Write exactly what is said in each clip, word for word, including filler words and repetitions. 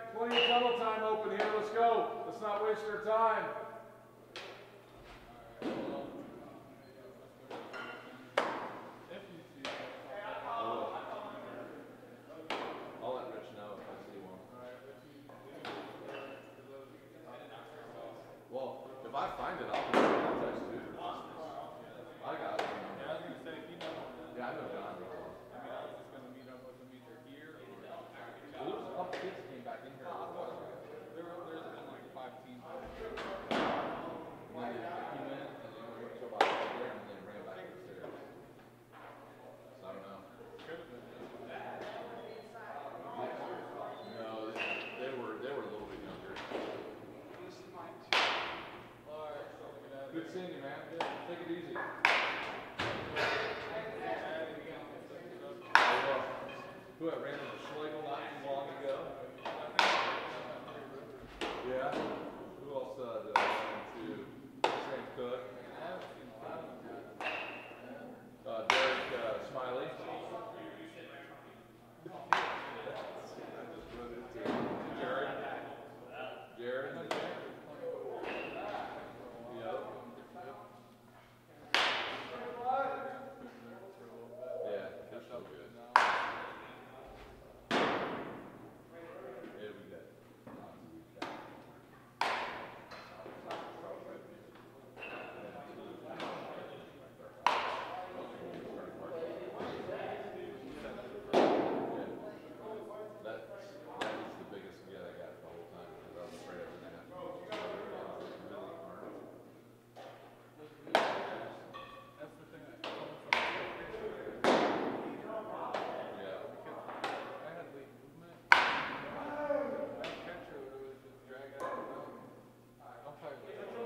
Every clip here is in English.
plenty of tunnel time open here. Let's go. Let's not waste our time. I'll let Rich know if I see one. Well, if I find it, I'll put it in context too. I got it. Yeah, I was gonna say, if you know. Yeah, I know John. I mean, I was just gonna meet up with him either here or. Well, there was a couple kids that came back in here a little while ago. There were, there's been like five teams. And then they came in and they went to about right there and then they ran back upstairs. So I don't know. Could have been. No, they, they were they were a little bit younger. Good seeing you, man. Take it easy. Who had ran into Schlegel not too long ago? Yeah. Who else uh, did I run into? Sam Cook. Uh, Derek uh, Smiley. Jared. Jared. Yep. Yeah, they're so good. Yeah, we got. That, that was the biggest get I got the whole time because I was afraid I was gonna have to really hard. That's the thing that comes from. Yeah. I had late movement. That catcher was just drag out the road. I'll probably.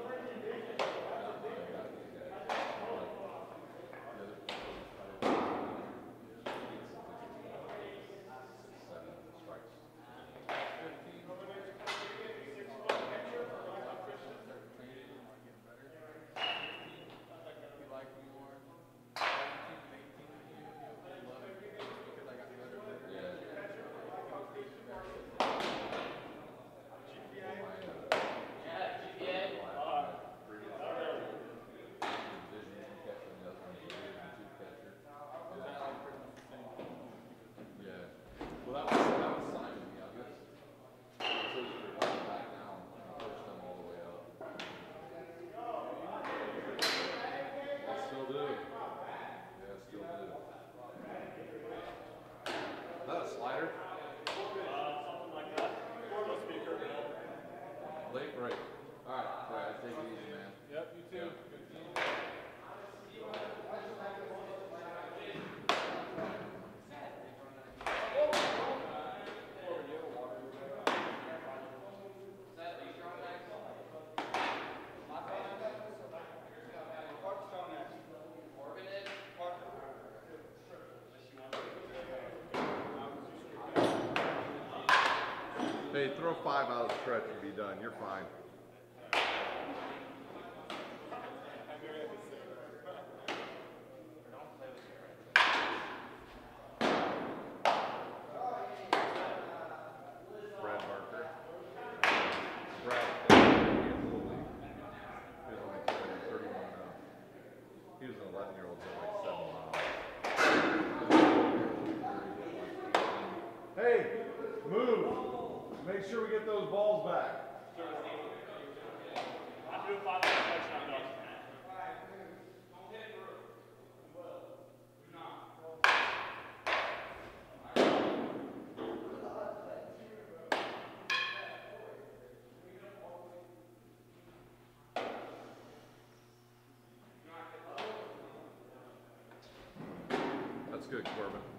Late break. All right, Brad, take it easy, man. Yep, you too. Yeah. Good seeing you. Hey, throw five out of the stretch and be done. You're fine. Brad Barker. Brad. He was only thirty-one and up. He was an eleven year old at like seven miles. Hey, move. Make sure we get those balls back. I'm doing five touchdown dogs. That's good, Corbin.